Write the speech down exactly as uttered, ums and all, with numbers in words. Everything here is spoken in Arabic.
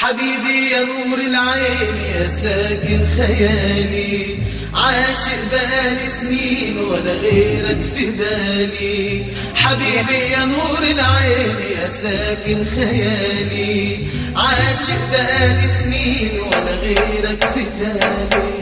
حبيبي يا نور العين يا ساكن خيالي، عاشق بقالي سنين ولا غيرك في بالي. حبيبي يا نور العين يا ساكن خيالي، عاشق بقالي سنين ولا غيرك في بالي.